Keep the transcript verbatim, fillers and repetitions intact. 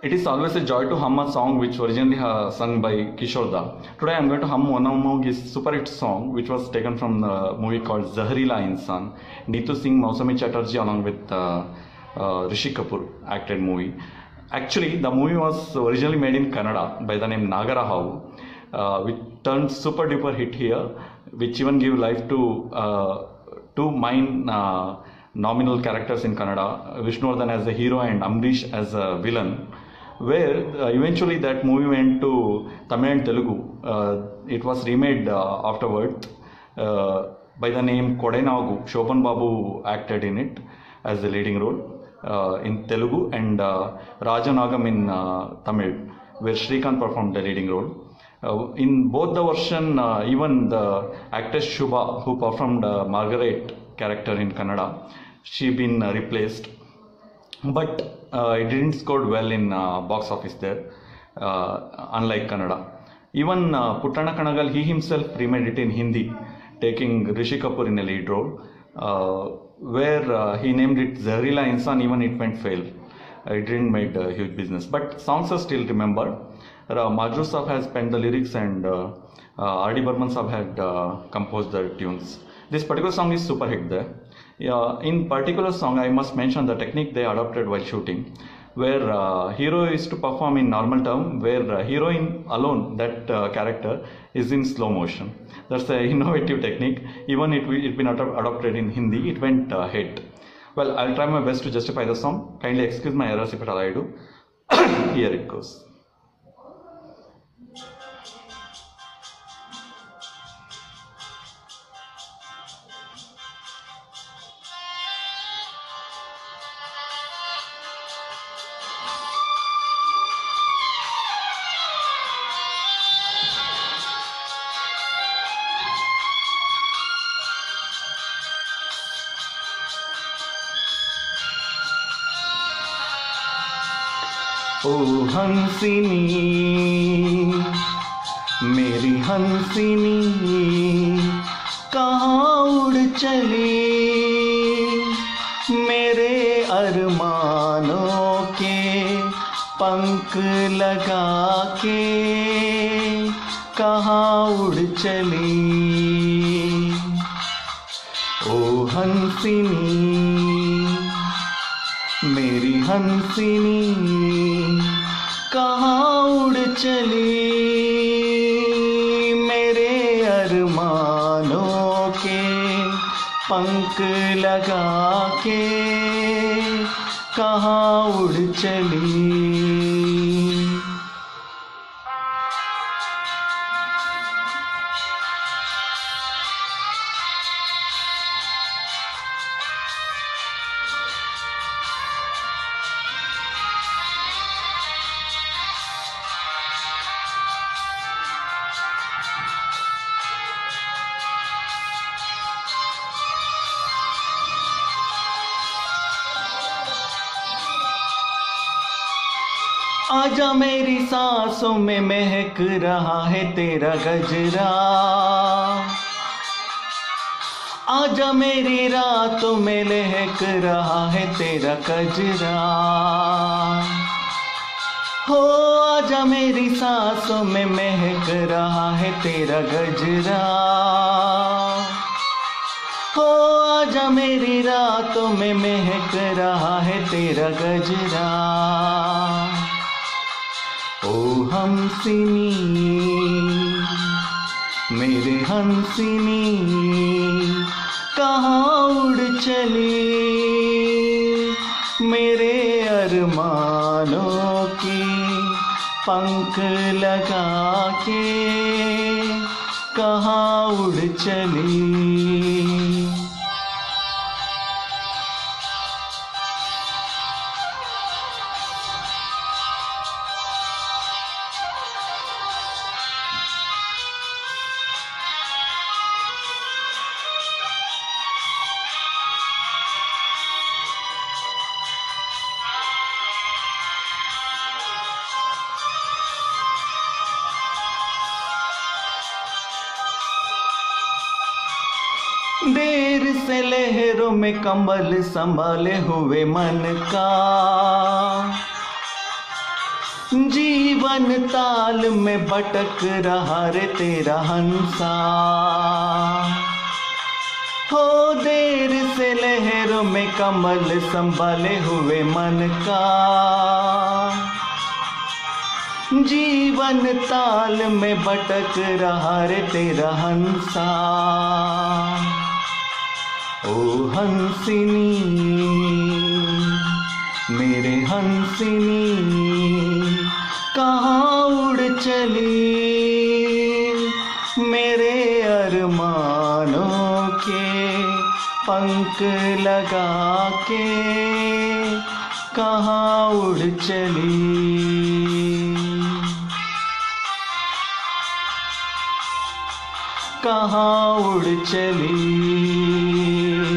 It is always a joy to hum a song which originally uh, sung by Kishore Da. Today I am going to hum one of his super hit song which was taken from the movie called Zaharila Insan. Neetu Singh, Mausami Chatterjee along with uh, uh, Rishi Kapoor acted movie. Actually the movie was originally made in Kannada by the name Nagarahavu, uh, which turned super duper hit here, which even gave life to uh, two main uh, nominal characters in Kannada, Vishnuvardhan as a hero and Amrish as a villain, where uh, eventually that movie went to Tamil and Telugu. Uh, it was remade uh, afterward uh, by the name Kodainagu. Shobhan Babu acted in it as the leading role uh, in Telugu, and uh, Rajanagam in uh, Tamil, where Srikanth performed the leading role. Uh, in both the version, uh, even the actress Shubha, who performed uh, Margaret character in Kannada, she been uh, replaced, but uh, it didn't score well in uh, box office there, uh, unlike Kannada. Even uh, Puttana Kanagal, he himself remade it in Hindi, taking Rishi Kapoor in a lead role, uh, where uh, he named it Zaharila Insan. Even it went fail. Uh, it didn't make a huge business, but songs are still remembered. Uh, Majru Saab has penned the lyrics, and uh, uh, R D Burman Saab had uh, composed the tunes. This particular song is super hit there. Yeah, in particular song, I must mention the technique they adopted while shooting, where uh, hero is to perform in normal term, where uh, heroine alone, that uh, character, is in slow motion. That's an innovative technique. Even it it been adopted in Hindi, it went uh, hit. Well, I'll try my best to justify the song. Kindly excuse my errors if at all I do. Here it goes. ओ हंसिनी मेरी हंसिनी कहाँ उड़ चली, मेरे अरमानों के पंख लगा के कहाँ उड़ चली। ओ हंसिनी मेरी हंसिनी कहाँ उड़ चली, मेरे अरमानों के पंख लगा के कहाँ उड़ चली। आजा मेरी सांसों में महक रहा है तेरा गजरा, आजा मेरी रातों में लहक रहा है तेरा कजरा। हो आजा मेरी सांसों में महक रहा है तेरा गजरा, हो आजा मेरी रातों में महक रहा है तेरा गजरा। ओ हंसिनी मेरे हंसिनी कहाँ उड़ चली, मेरे अरमानों की पंख लगा के कहाँ उड़ चली। देर से लहरों में कंबल संभाले हुए मन का, जीवन ताल में भटक रहा रे तेरा हंसा, हो देर से लहरों में कमल संभाले हुए मन का। जीवन ताल में भटक रहा रे तेरा हंसा, ओ हंसिनी मेरे हंसिनी कहाँ उड़ चली, मेरे अरमानों के पंख लगा के कहाँ उड़ चली। कहाँ उड़ चली।